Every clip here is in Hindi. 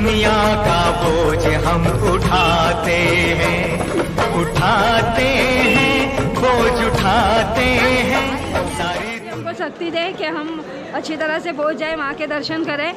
दुनिया का बोझ हम उठाते हैं, बोझ उठाते हैं। सारी हमको शक्ति दे कि हम अच्छी तरह से पहुंच जाए, माँ के दर्शन करें।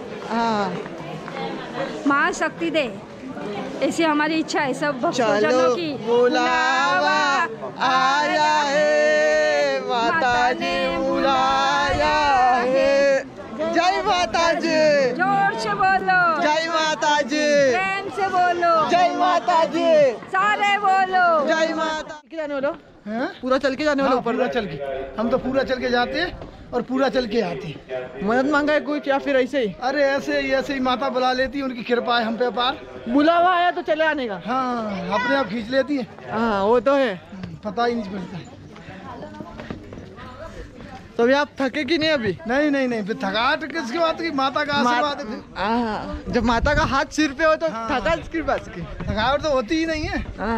माँ शक्ति दे, ऐसी हमारी इच्छा है सब भक्तजनों की। बुलावा आया है, माता ने बुलाया है। जय माता जी। जोर से बोलो जय माता जी। प्रेम से बोलो जय माता जी। सारे बोलो जय माता। जाने वालो पूरा चल के जाने वाले ऊपर? पूरा चल के, हम तो पूरा चल के जाते हैं और पूरा चल के आते हैं। मदद मांगा है कुछ या फिर ऐसे ही? अरे ऐसे ही माता बुला लेती है, उनकी कृपा है हम पे अपार। बुलावा आया तो चले आने का। हाँ, अपने आप खींच लेती है। हाँ वो तो है, पता ही नहीं पड़ता है। तो अभी आप थके कि नहीं? अभी नहीं, फिर थकावट किसकी बात की? माता का आशीर्वाद है। जब माता का हाथ सिर पे हो तो थकावट किसकी बात की? थकावट तो होती ही नहीं है।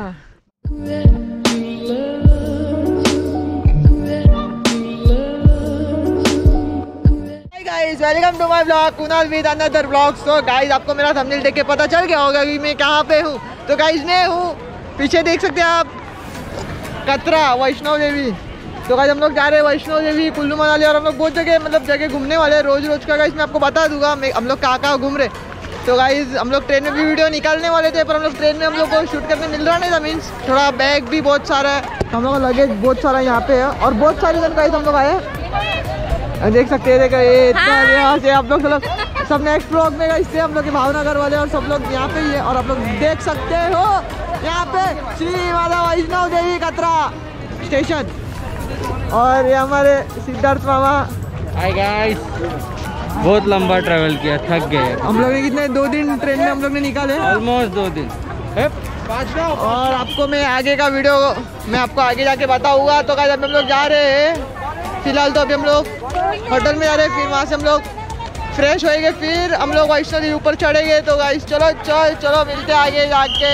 Guys welcome to my blog Kunal with another blog. तो गाइस आपको मेरा थंबनेल देख के पता चल गया होगा कि मैं कहाँ पे हूँ। तो गाइस मैं हूँ, पीछे देख सकते हैं आप, कतरा वैष्णो देवी। तो गाइस हम लोग जा रहे हैं वैष्णो देवी, कुल्लू मनाली, और हम लोग बहुत जगह घूमने वाले हैं रोज का। गाइस मैं आपको बता दूंगा हम लोग कहाँ घूम रहे। तो गाइस हम लोग ट्रेन में भी वीडियो निकालने वाले थे, पर हम लोग ट्रेन में हम लोग को शूट करने मिल रहा नहीं था। मीन्स थोड़ा बैग भी बहुत सारा है, हम लोग का लगेज बहुत सारा यहाँ पे है, और बहुत सारे जन गाइस हम लोग आए देख सकते हैं। देखो ये इतना यहाँ से आप लोग सब नेक्स्ट ब्लॉग में गए, इससे हम लोग के भावनगर वाले और सब लोग यहाँ पे ही है। और आप लोग देख सकते हो यहाँ पे श्री माता वैष्णो देवी कतरा स्टेशन, और ये हमारे सिद्धार्थ मामा। हाय गाइस, बहुत लंबा ट्रैवल किया, थक गए हम लोग ने कितने 2 दिन ट्रेन में हम लोग ने निकाले, ऑलमोस्ट 2 दिन। और आपको मैं आगे का वीडियो मैं आपको आगे जाके बताऊंगा। तो गाइस हम लोग जा रहे हैं, फिलहाल तो अभी हम लोग होटल में जा रहे हैं, फिर वहाँ से हम लोग फ्रेश होएंगे, फिर हम लोग वैष्णो देवी ऊपर चढ़ेंगे। तो गाइस चलो मिलते आगे जाके।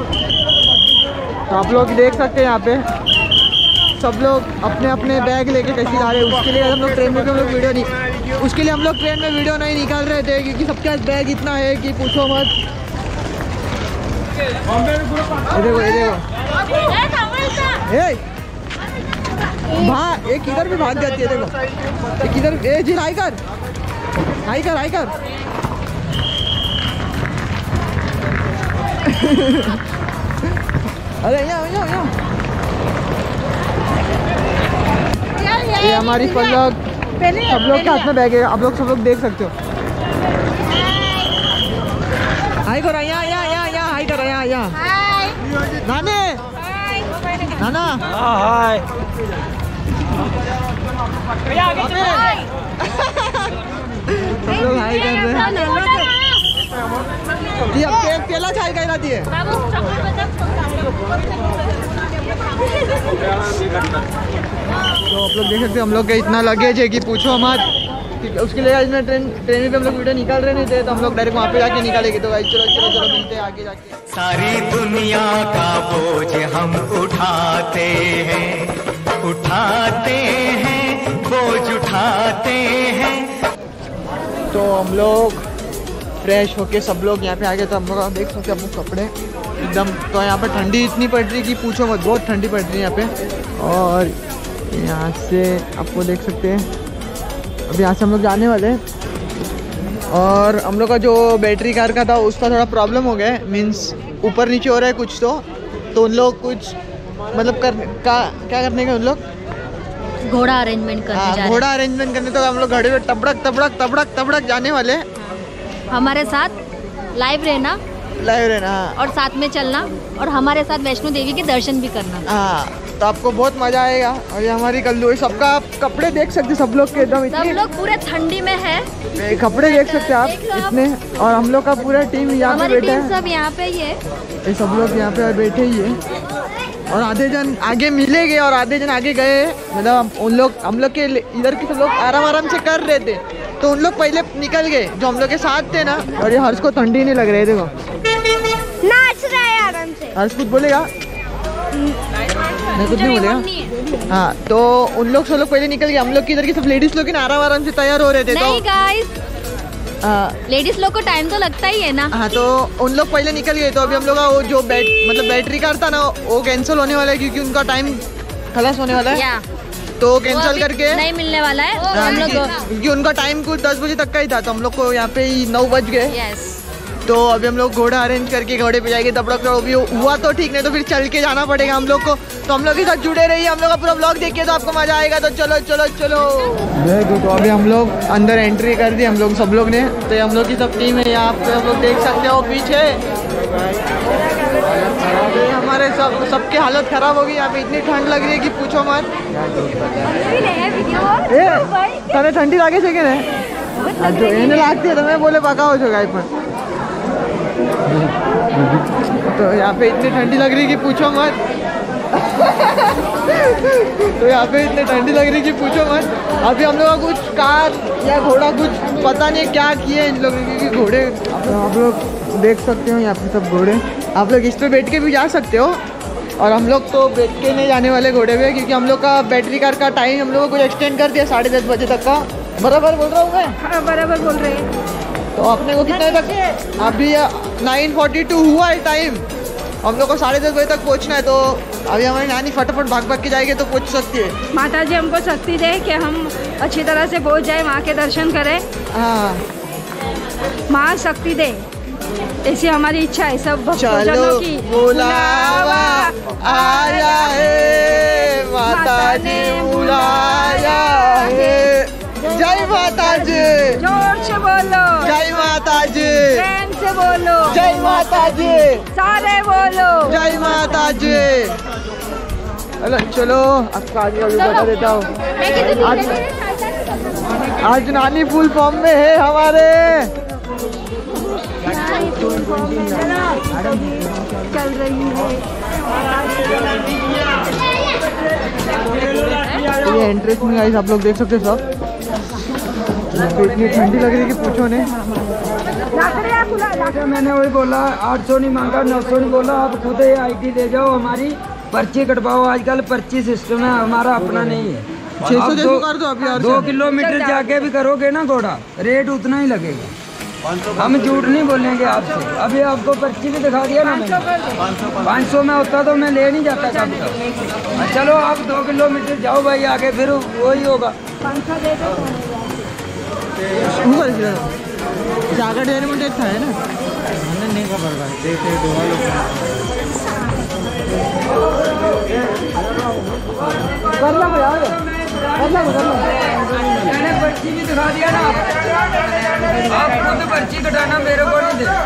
तो आप लोग देख सकते हैं यहाँ पे सब लोग अपने अपने बैग लेके कैसे जा रहे हैं। उसके लिए हम लोग ट्रेन में भी हम लोग वीडियो नहीं निकाल रहे थे, क्योंकि सबके पास बैग इतना है कि पूछो मत। ये देखो एक इधर भी भाग जाती है। देखो एक इधर, जी हाई कर। अरे यहाँ ये हमारी पल्लव, सब लोग के हाथ में बैग है, आप लोग सब लोग देख सकते हो। हाई करो, यहाँ हाई करो, यहाँ नाना हाय। सब लोग हाई कर रहे हैं। जी अब केला चाय का रहती है। तो आप लोग देख सकते हो हम लोग का इतना लगेज है कि पूछो मत। उसके लिए आज मैं ट्रेन में हम लोग वीडियो निकाल रहे नहीं थे, तो हम लोग डायरेक्ट वहाँ पे जाके निकालेंगे। तो चलो मिलते हैं आगे जाके। सारी दुनिया का बोझ हम उठाते हैं, बोझ उठाते हैं। तो हम लोग फ्रेश होके सब लोग यहाँ पे आ गए। तो हम लोग देख सकते हैं अपने कपड़े एकदम, तो यहाँ पे ठंडी इतनी पड़ रही है कि पूछो मत, बहुत ठंडी पड़ रही है यहाँ पे। और यहाँ से आपको देख सकते हैं अभी यहाँ से हम लोग जाने वाले हैं। और हम लोग का जो बैटरी कार का था उसका थोड़ा प्रॉब्लम हो गया है, मीन्स ऊपर नीचे हो रहा है कुछ। तो उन लोग कुछ मतलब क्या करने के उन लोग घोड़ा अरेंजमेंट करने घोड़ा अरेंजमेंट करने। तो हम लोग घड़े में तबड़क जाने वाले। हमारे साथ लाइव रहना हाँ। और साथ में चलना, और हमारे साथ वैष्णो देवी के दर्शन भी करना। हाँ, तो आपको बहुत मजा आएगा। और ये हमारी कल्लू, सबका आप कपड़े देख सकते सब लोग के एकदम, सब लोग पूरे ठंडी में है, कपड़े देख सकते हैं आप इतने। और हम लोग का पूरा टीम यहाँ पे बैठा है, सब यहाँ पे ही है, ये सब लोग यहाँ पे बैठे ही है। और आधे जन आगे मिलेंगे और आधे जन आगे गए, मतलब हम लोग के इधर के सब लोग आराम से कर रहे थे, तो उन लोग पहले निकल गए जो हम लोग के साथ थे ना। और ये हर्ष को ठंडी नहीं लग रही है, देखो नाच रहा है आराम से। हर्ष कुछ बोलेगा? नहीं, कुछ नहीं बोलेगा। हाँ, तो उन लोग सब लोग पहले निकल गए, हम लोग की इधर की सब लेडीज लोग आराम से तैयार हो रहे थे। नहीं गाइस, लेडीज लोग को टाइम तो लगता ही है ना। हाँ, तो उन लोग पहले निकल गए, तो अभी हम लोग का वो जो बैटरी कार था ना, वो कैंसिल होने वाला है क्योंकि उनका टाइम खलास होने वाला है, तो कैंसिल करके नहीं मिलने वाला है। तो हम लोग क्योंकि उनका टाइम कुछ 10 बजे तक का ही था, तो हम लोग को यहाँ पे 9 बज गए। तो अभी हम लोग घोड़ा अरेंज करके घोड़े पे जाएंगे। तब तक भी हुआ तो ठीक, नहीं तो फिर चल के जाना पड़ेगा हम लोग को। तो हम लोग के साथ जुड़े रहिए, हम लोग का पूरा ब्लॉग देखिए तो आपको मजा आएगा। तो चलो चलो चलो। तो अभी हम लोग अंदर एंट्री कर दी, हम लोग सब लोग ने। तो हम लोग की सब टीम है यहाँ पे, हम लोग देख सकते हो पीछे। हमारे सबकी हालत खराब होगी, यहाँ पे इतनी ठंड लग रही है कि पूछो मत। तने ठंडी लागे छे के जो एने लागती है तो मैं बोले पका हो जो गाय पर। तो यहाँ पे इतनी ठंडी लग रही है कि पूछो मत। तो यहाँ पे इतनी ठंडी लग रही है कि पूछो मत। अभी हम लोग का कुछ कार या घोड़ा कुछ पता नहीं क्या किए इन लोगों क्योंकि घोड़े आप लोग देख सकते हो यहाँ पे सब घोड़े। आप लोग इस पे बैठ के भी जा सकते हो, और हम लोग तो बैठ के नहीं जाने वाले घोड़े पे क्योंकि हम लोग का बैटरी कार का टाइम हम लोग को कुछ एक्सटेंड कर दिया 10:30 बजे तक का। बराबर बोल रहा हूँ मैं? हाँ, बराबर बोल रहे हैं। तो अपने को कितने तक अभी 9:42 हुआ है टाइम, हम लोग को 10:30 बजे तक पहुंचना है। तो अभी हमारी नानी फटाफट भाग के जाएगी तो पहुंच सकती है। माता जी हमको शक्ति दे कि हम अच्छी तरह से पहुंच जाए, माँ के दर्शन करें। हाँ, माँ शक्ति दे, ऐसी हमारी इच्छा है। सब भक्तजनों की बुलावा आया है, माता ने बुलाया है। जय माता जी, जोर से बोलो। जय माता जी, प्रेम से बोलो। जय माता जी, सारे बोलो जय माता जी। चलो आपका आगे अभी बता देता हूँ। आज नानी फुल फॉर्म में है हमारे। चल रही है ये एंट्रेंस में गाइस आप लोग देख सकते हो सब। तो इतनी ठंडी लग रही है कि पूछो नहीं। मैंने वही बोला 800 नहीं मांगा, 900 नहीं बोला। आप खुद ही ID ले जाओ, हमारी पर्ची कटवाओ। आजकल पर्ची सिस्टम है, हमारा अपना नहीं है। 600 कर दो अभी। 2 किलोमीटर जाके भी करोगे ना घोड़ा, रेट उतना ही लगेगा। हम झूठ नहीं बोलेंगे आपसे। अभी आपको पर्ची भी दिखा दिया ना मैंने। 500 में होता तो मैं ले नहीं जाता कब तक। चलो आप 2 किलोमीटर जाओ भाई आगे, फिर वही होगा। जागा डेयर में था है ना, नहीं खबर कर लो यार, कर लो। मैंने पर्ची भी दिखा दिया ना, आप खुद पर्ची कटाना, मेरे को नहीं दे।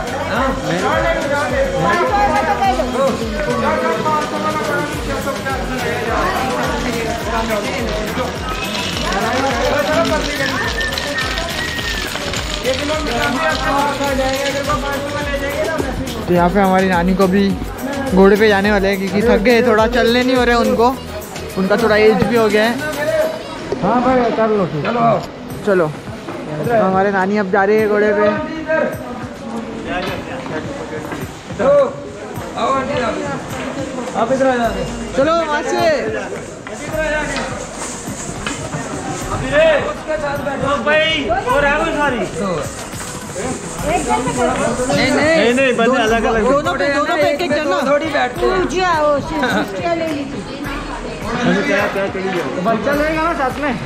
तो यहाँ पे हमारी नानी को भी घोड़े पे जाने वाले हैं क्योंकि थक गए, थोड़ा चलने नहीं हो रहे उनको, उनका थोड़ा एज भी हो गया है। हाँ भाई कर लो चलो चलो। तो हमारे नानी अब जा रही है घोड़े पे। आप इधर आ जाओ। चलो वहाँ से नहीं अलग अलग दोनों पे एक एक करना। थोड़ी बैठते हैं। बच्चा रहेगा ना साथ में।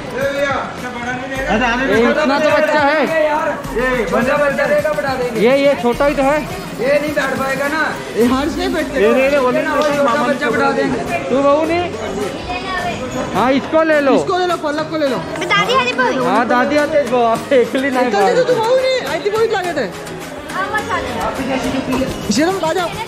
इतना तो बच्चा है, बच्चा रहेगा, बढ़ा देंगे। ये छोटा ही तो है, ये नहीं बैठ पाएगा ना। ये हर्ष नहीं बैठते। छोटा बच्चा बढ़ा देंगे। तू बहू नहीं। हाँ इसको ले लो, इसको ले लो, पल्लव को ले लो। हाँ दादी आते एकली नहीं तो तू बहू नहीं आई थी, बहुत लागत है। शर्म आ जाओ।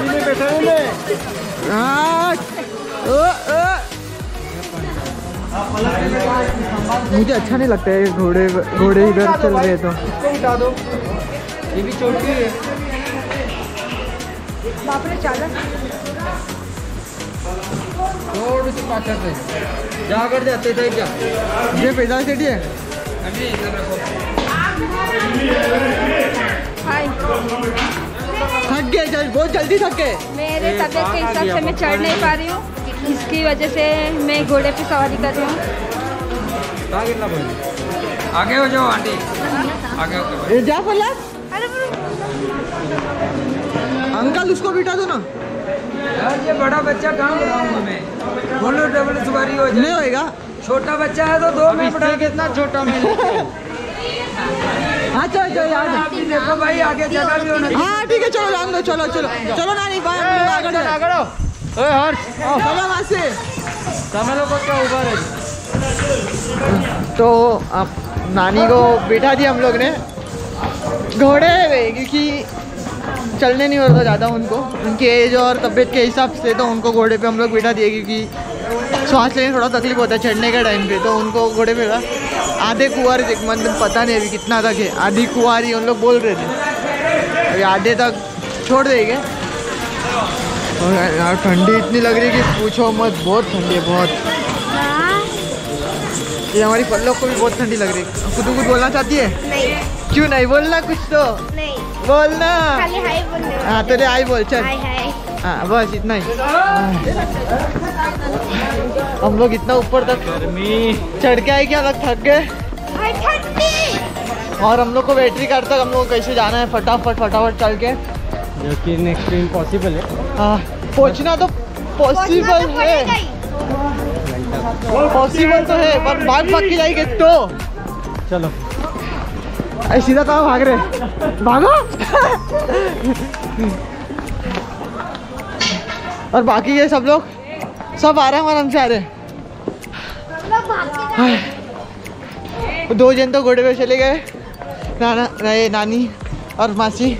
मुझे अच्छा नहीं लगता है घोड़े इधर चल रहे तो। उठा दो, ये भी छोटी है। थोड़ी सी पाछा से जाकर जाते थे क्या? ये पैदा सेठी है। थक गए, बहुत जल्दी थक गए। मेरे तबीयत के हिसाब से मैं चढ़ नहीं पा रही हूँ, इसकी वजह से मैं घोड़े पे सवारी कर रही हूँ। आगे हो जाओ आंटी। आगे जा फल्लाद। अंकल उसको बिठा दो ना। यार ये बड़ा बच्चा कहाँ बढ़ाऊंगा मैं? बोलो डबल सवारी हो जाए। नहीं होएगा। छोटा बच्चा है तो दो में बढ़ा। कितना छोटा में हाँ चलो चलो यार। आप भी देखो भाई आगे जगह भी होना चाहिए। हाँ ठीक है चलो जान दो। चलो चलो चलो नानी चलो वहाँ से। तो अब नानी को बिठा दिया हम लोग ने घोड़े पे, क्योंकि चलने नहीं होता ज़्यादा उनको, उनकी एज और तबीयत के हिसाब से। तो उनको घोड़े पे हम लोग बिठा दिए, क्योंकि सांस लेने थोड़ा तकलीफ होता है चढ़ने के टाइम पे। तो उनको घोड़े पे आधे कुंवारी मतलब पता नहीं अभी कितना तक है, आधी कुंवारी उन लोग बोल रहे थे, अभी आधे तक छोड़ देंगे। और यार ठंडी इतनी लग रही है कि पूछो मत, बहुत ठंडी है बहुत। ये हमारी पल्लों को भी बहुत ठंडी लग रही है। खुद कुछ बोलना चाहती है? नहीं। क्यों नहीं बोलना कुछ तो? नहीं बोलना। खाली हाय बोलने। हाँ तेरे आई बोल चल। हाय हाय। हाँ बस इतना ही। हम लोग इतना ऊपर तक चढ़ के आए, क्या लग थक गए। और हम लोग को बैटरी कार तक हम लोग को कैसे जाना है फटाफट चल के, जो कि नेक्स्ट इम्पॉसिबल है। हाँ पहुँचना तो पॉसिबल है, पॉसिबल तो है, पर भाग के जाएंगे तो। चलो सीधा कहाँ भाग रहे, भागो। और बाकी ये सब लोग सब आराम से आ रहे। दो जन तो घोड़े पे चले गए, नानी और मासी,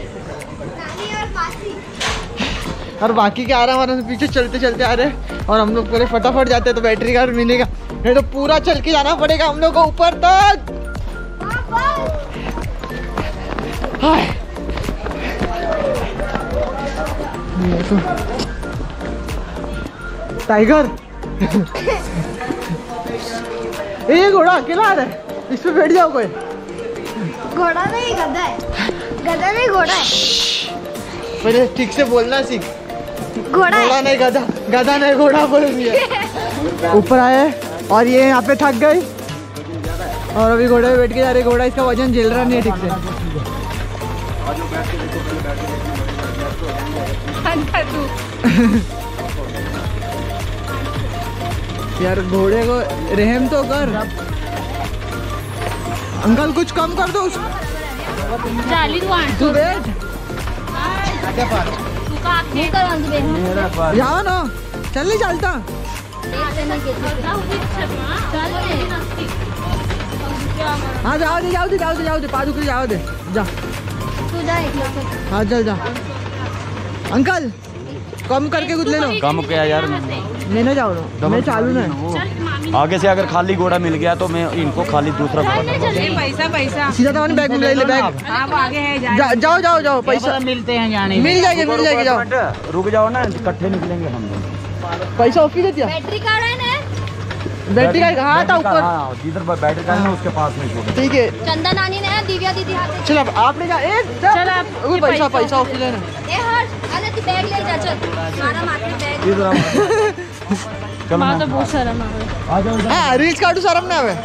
और बाकी के आराम से पीछे चलते आ रहे। और हम लोग पूरे फटाफट जाते हैं तो बैटरी कार्ड मिलेगा, नहीं तो पूरा चल के जाना पड़ेगा हम लोग को ऊपर तक। टाइगर ये घोड़ा अकेला आ रहा है, इस पे बैठ जाओ कोई। घोड़ा नहीं गधा है, गधा नहीं घोड़ा है। पहले ठीक से बोलना सीख। घोड़ा है। नहीं गधा, गधा नहीं घोड़ा बोल दिया। ऊपर आए और ये यहाँ पे थक गई और अभी घोड़े पे बैठ के जा रहे। घोड़ा इसका वजन झेल रहा नहीं है ठीक से। यार घोड़े को रहम तो कर। अंकल कुछ कम कर दो उसको। तू बैठ जाओ ना, चल नहीं चलता। हाँ जाओ दे पादुकरी जाओ दे जा। हाँ चल जा। अंकल कम करके कुछ ले लो। कम क्या यार, मैं ना जाओ ना, मैं चालू ना। आगे से अगर खाली घोड़ा मिल गया तो मैं इनको खाली दूसरा पैसा सीधा तो बैग में ले ले बैग। आप आगे है जाओ पैसा मिलते हैं जाने मिल जाएगी जाओ। रुक जाओ ना, इकट्ठे निकलेंगे हम लोग। पैसा ऑफिस दे दिया। बैटरी कार्ड है ना? बैटरी का हाँ था ऊपर। जिधर बैटरी का है उसके पास में छोड़। ठीक है चंदा नानी ने दिव्या दीदी हाथ में। चल अब आपने जा। चल आप पैसा ऑफिस लेना। ए हर्ष अरे तू बैग ले जा, चल मारा मारते बैग। चलो तो बहुत सारा मांग आ जाओ। हाँ रील्स काटू सारम ना आवे।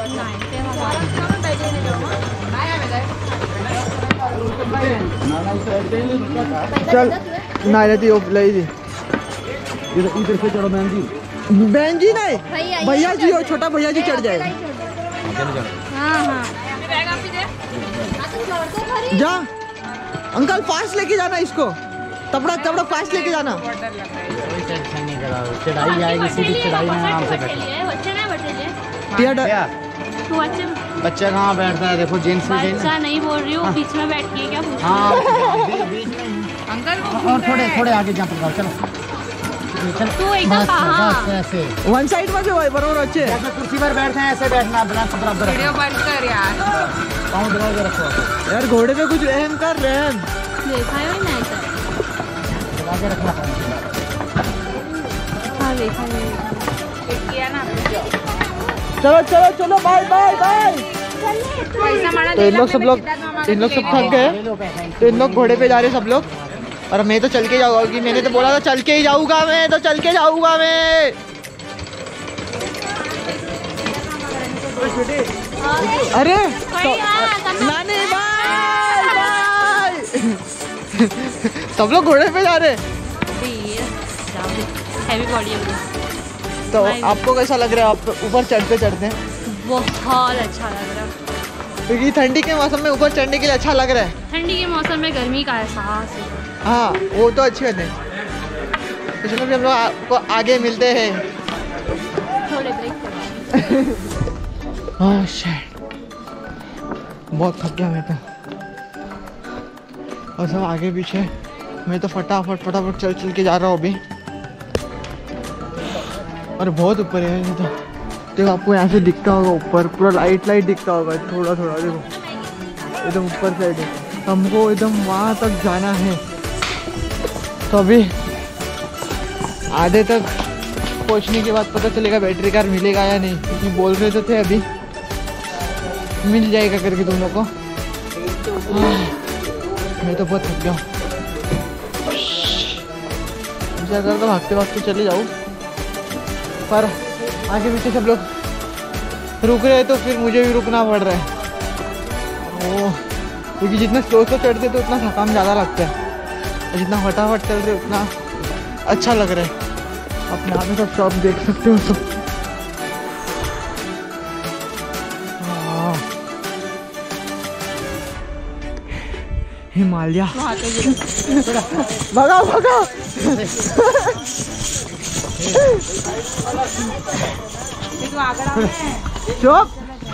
चल ना रहती वो लाई थी। इधर से चढ़ो बहन जी। बहन जी नहीं भैया जी हो, छोटा भैया जी चढ़ जाए। हाँ जा अंकल फास्ट लेके जाना इसको, तबड़ा फास्ट लेके जाना। चढ़ाई जाएगी, सीधी चढ़ाई में आराम से बैठो। बच्चा कहाँ बैठता है, देखो जेंट्स में बच्चा नहीं बोल रही हूँ, बीच में बैठ के क्या पूछ हाँ अंकल और थोड़े आगे जंप लगाओ। चलो तू एकदम कहाँ? ऐसे वन साइड में जो है बराबर अच्छे। जैसे कुर्सी पर बैठते हैं ऐसे बैठना, बराबर वीडियो बंद कर यार। पाँव दबा के रखो। यार घोड़े पे कुछ रहम कर रहम। देखा है ना ऐसा? दबा के रखना। हाँ देखा है। चलो बाय तो इन लोग सब थक गए, तो इन लोग घोड़े पे जा रहे सब लोग। और मैं तो चल के जाऊंगा, क्योंकि मैंने तो बोला था चल के ही जाऊंगा मैं। अरे नानी बाय। सब लोग घोड़े पे जा रहे हैं। हैवी बॉडी है। तो आपको कैसा लग रहा है आप ऊपर चढ़ते चढ़ते? बहुत अच्छा लग रहा है, क्योंकि ठंडी के मौसम में ऊपर चढ़ने के लिए अच्छा लग रहा है। ठंडी के मौसम में गर्मी का एहसास है। हाँ वो तो अच्छी बात है। तो चलो भी हम लोग आपको आगे मिलते हैं। थोड़े ब्रेक। ओह शिट, बहुत थक गया मैं तो। और सब आगे पीछे, मैं तो फटाफट चल के जा रहा हूँ अभी। और बहुत ऊपर है ये तो। देखो आपको यहाँ से दिखता होगा ऊपर, पूरा लाइट दिखता होगा थोड़ा देखो, एकदम ऊपर साइड है। हमको एकदम वहाँ तक जाना है। तो अभी आधे तक पहुँचने के बाद पता चलेगा बैटरी कार मिलेगा या नहीं, क्योंकि बोल रहे तो थे अभी मिल जाएगा करके तुम लोग को। मैं तो बहुत थक गया हूँ। अगर तो भागते चले जाऊँ, पर आगे पीछे सब लोग रुक रहे हैं तो फिर मुझे भी रुकना पड़ रहा है। ओ, क्योंकि जितना स्लो चढ़ते तो उतना थकान ज़्यादा लगता है, और जितना फटाफट चल रहे उतना अच्छा लग रहा है। अपने आप में सब शॉप देख सकते हो सब। हिमालय भगा चुप।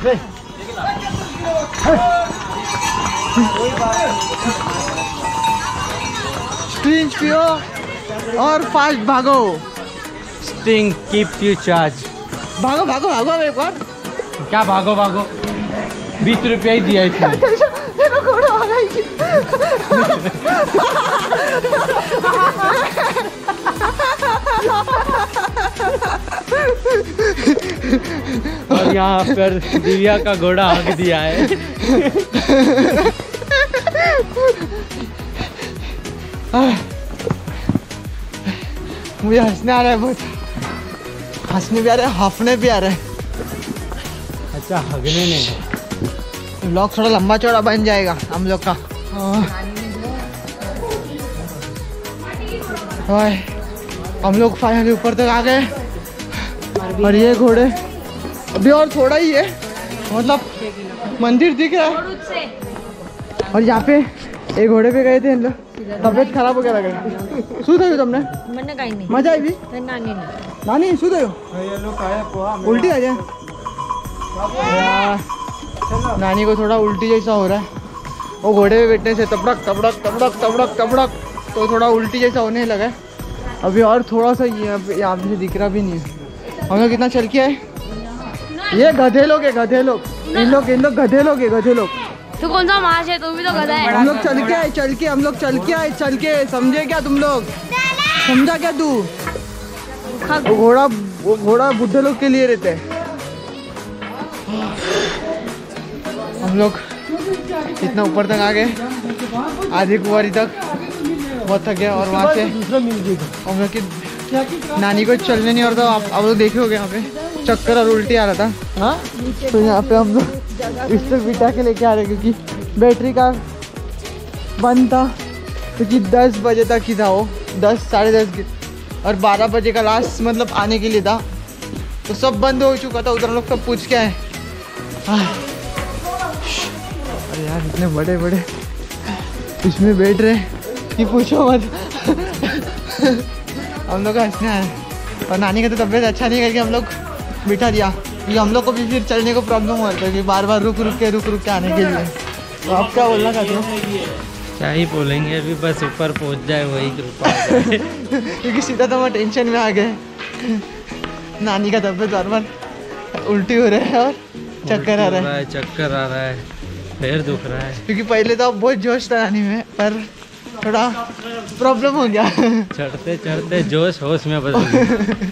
स्टिंग पियो और फास्ट भागो। Sting keep you charge. भागो एक बार। क्या भागो 20 रुपया ही दिया इसने। और यहाँ पर दिव्या का घोड़ा हक दिया है। मुझे हंसने आ रहा है बहुत, हंसने भी आ रहा है, हाफने भी आ रहा है। अच्छा हगने नहीं, ब्लॉग थोड़ा लंबा चौड़ा बन जाएगा हम लोग का। हम लोग फाइनली ऊपर तक आ गए। और ये घोड़े अभी और थोड़ा ही है, मतलब मंदिर दिख रहा है। और यहाँ पे एक घोड़े पे गए थे हम लोग, तबियत खराब हो गया लग रहा। सो गए तुमने? मैंने कहीं नहीं। मजा आई भी? नानी सो गए? उल्टी आ जाए नानी को थोड़ा उल्टी जैसा हो रहा है। वो घोड़े पे बैठने से तबड़क तो थोड़ा उल्टी जैसा होने लगा है। अभी और थोड़ा सा यहाँ पे दिख रहा भी नहीं है। हम लोग कितना चल के आए? ये गधे लोग इन लोग गधे लोग। तू कौन सा माश है? तू भी तो गधा है। हम लोग चल के आए समझे क्या तुम लोग? समझा क्या तू? वो घोड़ा बुढ़े लोग के लिए रहते हैं। हम लोग इतना ऊपर तक आ गए, आधी कुंवारी तक, बहुत थक गया। और वहाँ से हम लोग की नानी को चलने नहीं हो रहा था। आप लोग देखे होगे यहाँ पे चक्कर और उल्टी आ रहा था। हाँ, तो यहाँ पे हम लोग इस तक बिठा के लेके आ रहे, क्योंकि बैटरी का बंद था, क्योंकि 10 बजे तक ही था वो, 10 साढ़े 10 और 12 बजे का लास्ट मतलब आने के लिए था। तो सब बंद हो चुका था, उधर लोग सब पूछ के आए। अरे यार इतने बड़े इसमें बैठ रहे कि पूछो मत। हम लोग हंसने आए। और नानी का तो तबीयत अच्छा नहीं करके हम लोग बिठा दिया, क्योंकि हम लोग को भी फिर चलने को प्रॉब्लम हो रहा है कि बार रुक के आने के लिए। तो आप क्या बोलना चाहते हो? क्या ही बोलेंगे, अभी बस ऊपर पहुंच जाए वही कृपा। क्योंकि सीधा तो हम टेंशन में आ गए। नानी का तबीयत बार उल्टी हो रहा है और चक्कर आ रहा है, पैर दुख रहा है। क्योंकि पहले तो बहुत जोश था नानी में, पर थोड़ा प्रॉब्लम हो गया। चढ़ते जोश होश में बदल गया।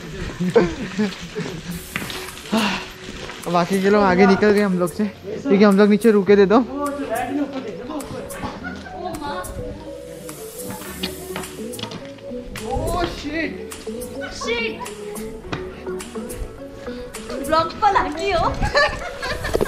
बाकी के लोग आगे निकल गए हम लोग से, क्योंकि हम लोग नीचे रुके थे। तो ब्लॉग पर लगी हो।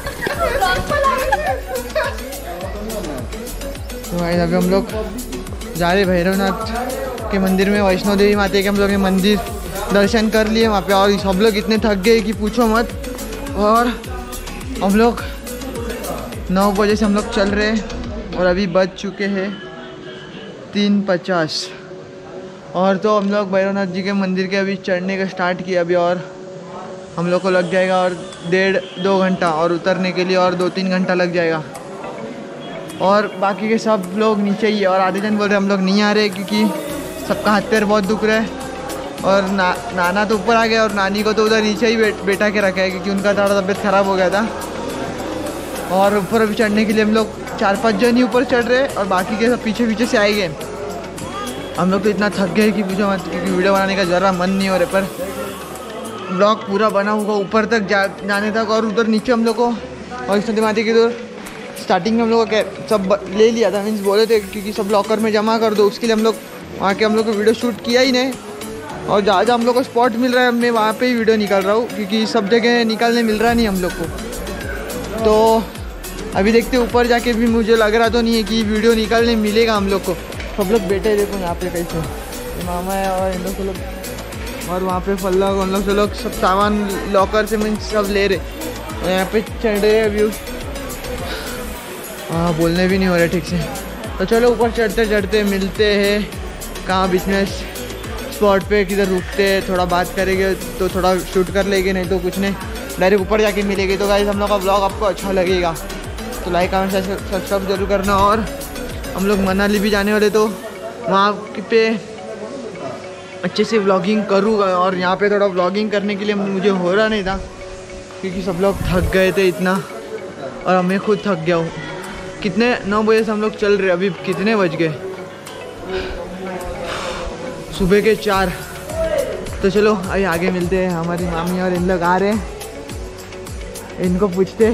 तो भाई अभी हम लोग जा रहे भैरवनाथ के मंदिर में। वैष्णो देवी माता के हम लोग ने मंदिर दर्शन कर लिए वहाँ पे, और सब लोग इतने थक गए कि पूछो मत। और हम लोग 9 बजे से हम लोग चल रहे हैं और अभी बज चुके हैं 3:50। और तो हम लोग भैरवनाथ जी के मंदिर के अभी चढ़ने का स्टार्ट किया अभी, और हम लोग को लग जाएगा और 1.5-2 घंटा, और उतरने के लिए और 2-3 घंटा लग जाएगा। और बाकी के सब लोग नीचे ही है, और आधे जन बोल रहे हम लोग नहीं आ रहे क्योंकि सबका हाथ पैर बहुत दुख रहा है। और नाना तो ऊपर आ गया, और नानी को तो उधर नीचे ही बैठा के रखा है क्योंकि उनका थोड़ा तबीयत ख़राब हो गया था। और ऊपर अभी चढ़ने के लिए हम लोग 4-5 जन ही ऊपर चढ़ रहे, और बाकी के सब पीछे पीछे से आएंगे। हम लोग तो इतना थक गए कि पूछो मत, क्योंकि वीडियो बनाने का ज़रा मन नहीं हो रहा, पर ब्लॉग पूरा बना होगा ऊपर तक जाने तक। और उधर नीचे हम लोग को वैष्णो देवी माता की उधर स्टार्टिंग में हम लोग को सब ले लिया था, मीन्स बोले थे क्योंकि सब लॉकर में जमा कर दो, उसके लिए हम लोग वहाँ के हम लोग को वीडियो शूट किया ही नहीं। और जहाँ जहाँ हम लोग को स्पॉट मिल रहा है मैं वहाँ पे ही वीडियो निकाल रहा हूँ, क्योंकि सब जगह निकालने मिल रहा नहीं हम लोग को। तो अभी देखते ऊपर जाके भी मुझे लग रहा तो नहीं है कि वीडियो निकालने मिलेगा हम लोग को। सब लोग बैठे देखो यहाँ पे कैसे, मामा है और इन लोग को लोग, और वहाँ पे फल लोग उन लोग से लोग सब सामान लॉकर से मीन्स सब ले रहे, और यहाँ पे चढ़ रहे हैं व्यू। हाँ बोलने भी नहीं हो रहा ठीक से। तो चलो ऊपर चढ़ते चढ़ते मिलते हैं कहाँ बिजनेस स्पॉट पे, किधर रुकते हैं, थोड़ा बात करेंगे तो थोड़ा शूट कर लेंगे, नहीं तो कुछ नहीं, डायरेक्ट ऊपर जाके मिलेंगे। तो गाइस हम लोग का ब्लॉग आपको अच्छा लगेगा तो लाइक कमेंट सब्सक्राइब जरूर करना। और हम लोग मनाली भी जाने वाले, तो वहाँ पे अच्छे से व्लॉगिंग करूँगा। और यहाँ पे थोड़ा व्लॉगिंग करने के लिए मुझे हो रहा नहीं था क्योंकि सब लोग थक गए थे इतना, और मैं खुद थक गया हूँ। कितने 9 बजे से हम लोग चल रहे, अभी कितने बज गए, सुबह के 4। तो चलो अभी आगे मिलते हैं, हमारी मामी और इन लोग आ रहे हैं, इनको पूछते।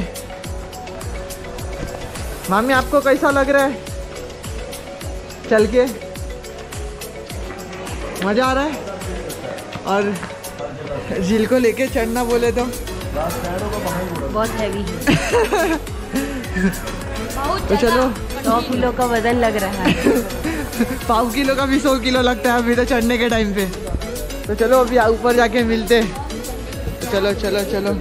मामी आपको कैसा लग रहा है चल के, मज़ा आ रहा है? और झील को लेके चढ़ना बोले तो बहुत हैवी है। तो चलो 100 किलो का वजन लग रहा है। 5 किलो का भी 100 किलो लगता है अभी तो चढ़ने के टाइम पे। तो चलो अभी ऊपर जाके मिलते। तो चलो चलो चलो।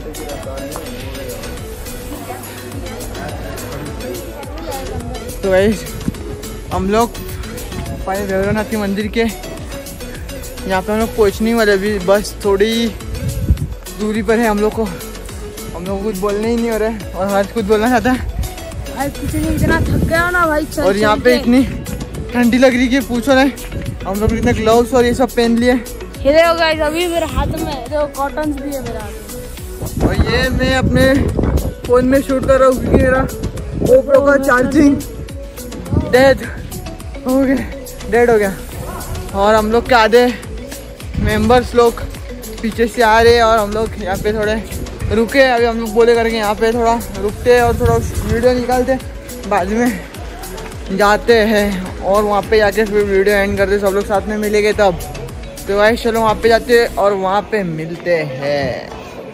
तो गाइस हम लोग पाए भैरवनाथ के मंदिर के यहाँ पे हम लोग पहुँचने वाले, अभी बस थोड़ी दूरी पर है हम लोग को। हम लोग कुछ बोलने ही नहीं हो रहा है, और हर्ष कुछ बोलना चाहता है। इतना थक गया ना भाई, और यहाँ पे इतनी ठंडी लग रही है पूछो ना। हम लोग इतने ग्लव्स और ये सब पहन लिए। ये देखो गाइस अभी मेरे हाथ में देखो कॉटन भी है मेरे हाथ में। और ये मैं अपने फ़ोन में शूट कर रहा हूँ क्योंकि मेरा GoPro का चार्जिंग डेड हो गया। और हम लोग के आधे मेंबर्स लोग पीछे से आ रहे हैं, और हम लोग यहाँ पे थोड़े रुके। अभी हम लोग बोले करके यहाँ पे थोड़ा रुकते और थोड़ा वीडियो निकालते, बाद में जाते हैं और वहाँ पे जाके फिर वीडियो एंड करते, सब लोग साथ में मिलेंगे तब। तो भाई चलो वहाँ पे जाते और वहाँ पे मिलते हैं।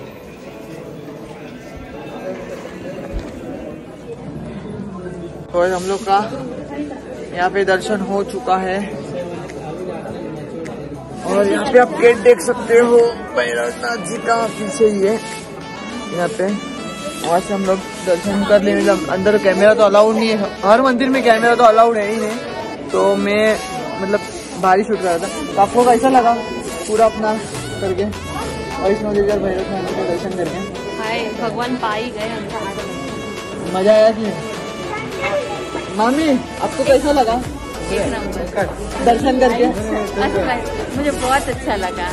तो हम लोग का यहाँ पे दर्शन हो चुका है, और यहाँ पे आप गेट देख सकते हो भैरवनाथ जी का, पीछे ही है यहाँ पे। वहाँ से हम लोग दर्शन कर लेंगे। अंदर कैमरा तो अलाउड नहीं है, हर मंदिर में कैमरा तो अलाउड है ही नहीं। तो मैं मतलब बाहर ही शूट कर रहा था। तो आपको कैसा लगा पूरा अपना करके वैष्णो देवी और भैरवनाथ जी का दर्शन करके? हाय भगवान पा ही गए हम। मजा आया कि मामी आपको कैसा लगा दर्शन करके? मुझे बहुत अच्छा लगा।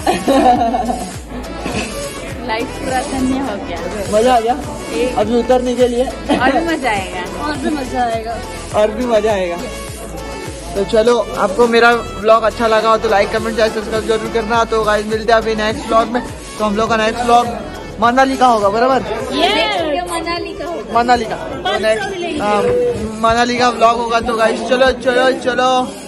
लाइफ पूरा धन्य हो गया। मजा आ गया अभी उतरने के लिए? और भी मजा आएगा, और भी मजा आएगा, और भी मजा आएगा। तो चलो आपको मेरा ब्लॉग अच्छा लगा हो तो लाइक कमेंट शेयर सब्सक्राइब जरूर करना। तो गाइस मिलते हैं अभी नेक्स्ट ब्लॉग में। तो हम लोग का नेक्स्ट ब्लॉग मनाली का होगा, बराबर? मनाली का होगा, मनाली का। तो नेक्स्ट मनाली का ब्लॉग होगा। तो गाइस चलो चलो चलो।